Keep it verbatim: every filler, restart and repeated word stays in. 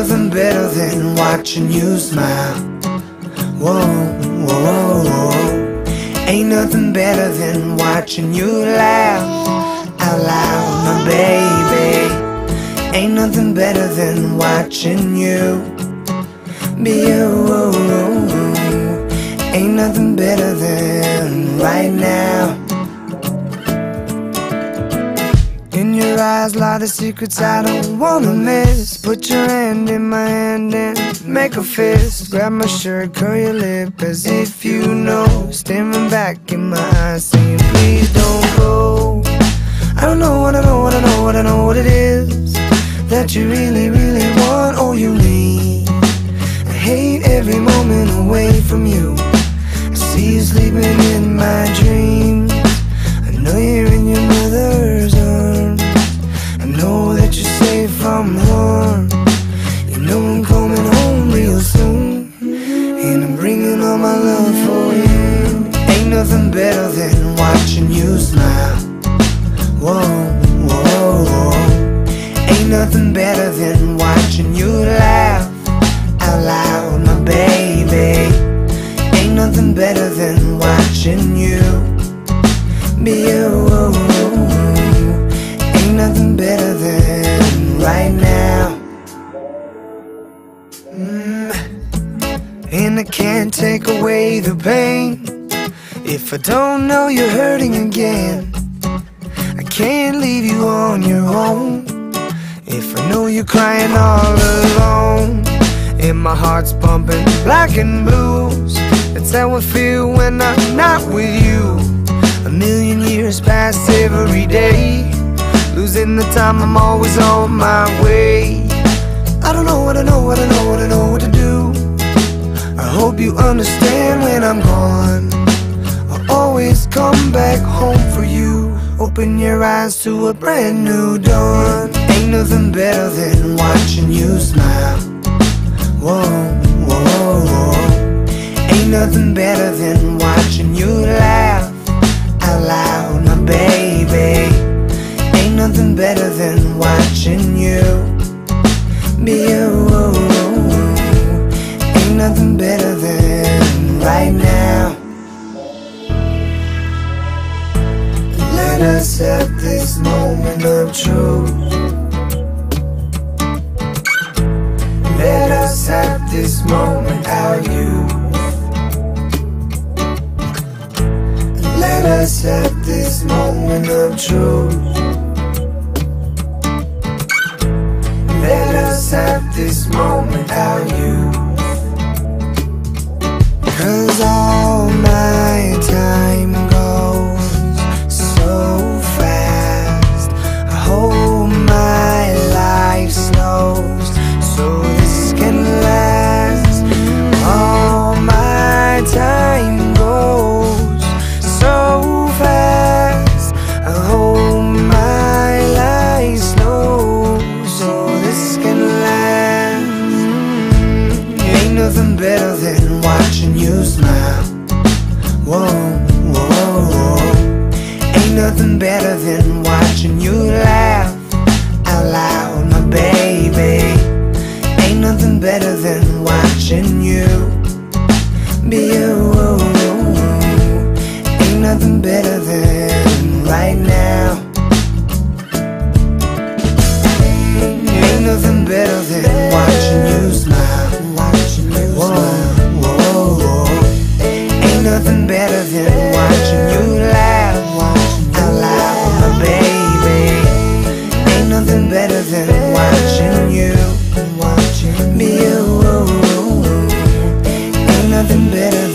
nothing better than watching you smile. Whoa, whoa, whoa, whoa. Ain't nothing better than watching you laugh out loud, my baby. Ain't nothing better than watching you be you. Ain't nothing better than right now. In your eyes lie the secrets I don't wanna miss. Put your hand in my hand and make a fist. Grab my shirt, curl your lip as if you know. Staring back in my eyes saying please don't go. I don't know what I know, what I know, what I know what it is that you really, really want or you need. I hate every moment away from you. I see you sleeping in my dreams. I know you're in your mother's arms. I know that you're safe from harm. You know I'm coming home real soon, and I'm bringing all my love for you. Ain't nothing better than watching you smile. Whoa, whoa, whoa. Ain't nothing better than watching you laugh out loud, my baby. Ain't nothing better than watching you be you. Ain't nothing better than right now. mm. And I can't take away the pain if I don't know you're hurting again. I can't leave you on your own if I know you're crying all alone. And my heart's pumping black and blues. That's how I feel when I'm not with you. A million years pass every day, losing the time, I'm always on my way. I don't know what I know, what I know, what I know what to do. I hope you understand when I'm gone. I'll always come back home for you. Open your eyes to a brand new dawn. Ain't nothing better than watching you smile. Whoa, whoa, whoa. Ain't nothing better than watching you laugh out loud, my baby. Ain't nothing better than watching you be you. Ain't nothing better than right now. Let us have this moment of truth. Let us have this moment, our youth. Let us have this moment of truth. Let us have this moment, our youth. 'Cause all my time goes so fast. I hope my life slows so this can last. All my time goes so fast. I hope my life slows so this can last. mm. Ain't nothing better than watching you smile. Whoa, whoa, whoa. Ain't nothing better than watching you laugh out loud, my baby. Ain't nothing better than watching you be you. Ain't nothing better than right now. Ain't nothing better than watching you smile. Whoa, whoa, whoa. Ain't nothing better than watching you laugh out loud, my baby. Ain't nothing better than watching you be you. Ain't nothing better